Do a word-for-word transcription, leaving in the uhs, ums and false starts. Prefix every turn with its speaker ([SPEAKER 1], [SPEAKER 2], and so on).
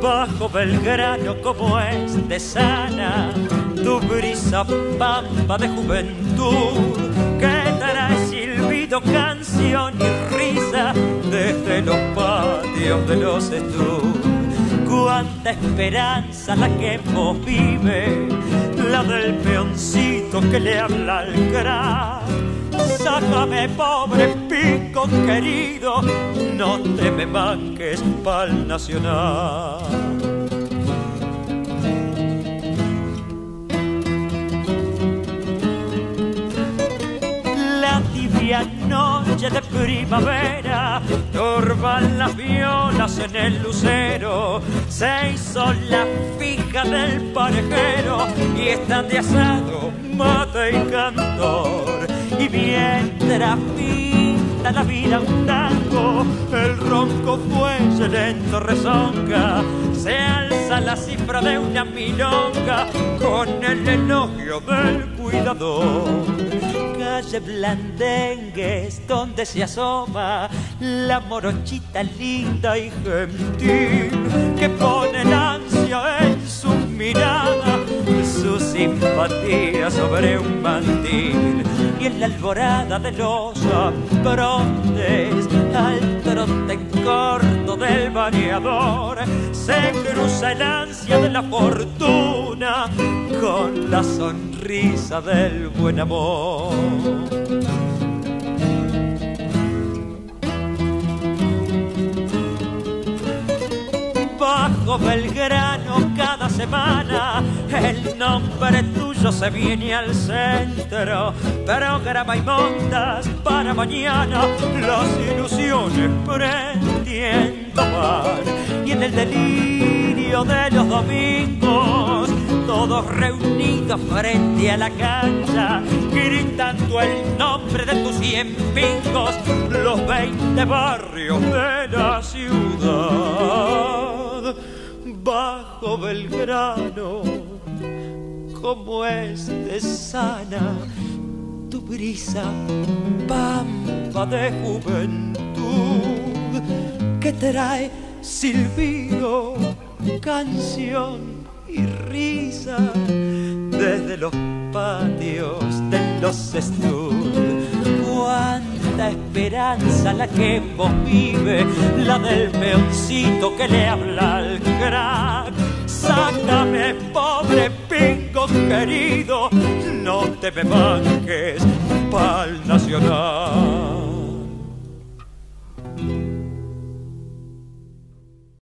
[SPEAKER 1] Bajo Belgrano como es de sana tu brisa pampa de juventud, que trae silbido, canción y risa desde los patios de los estudios. Cuánta esperanza la que vos vive, la del peoncito que le habla al crack. Sácame, pobre pico querido, no te me manques pa'l Nacional. La tibia noche de primavera turban las violas en el lucero. Se hizo la fija del parejero y están de asado mate y cantor. Y mientras pinta la vida un tango, el ronco fuelle lento rezonga. Se alza la cifra de una milonga con el elogio del cuidador. Calle Blandengues donde se asoma la morochita linda y gentil, que pone la ansia en su mirada, su simpatía sobre un mantil. Y en la alborada de los aprontes, al trote corto del bañador, se cruza el ansia de la fortuna con la sonrisa del buen amor. Bajo Belgrano cada semana el nombre tuyo se viene al centro. Programa y montas para mañana las ilusiones prendiendo van. Y en el delirio de los domingos, todos reunidos frente a la cancha, gritando el nombre de tus cien pingos, los veinte barrios de la ciudad. Bajo Belgrano, como es de sana tu brisa pampa de juventud, que trae silbido, canción y risa desde los patios de los estudios. Cuánta esperanza la que vos vive, la del peoncito que le habla al crack. Sácame, pobre pingo querido, no te me manques pa'l Nacional.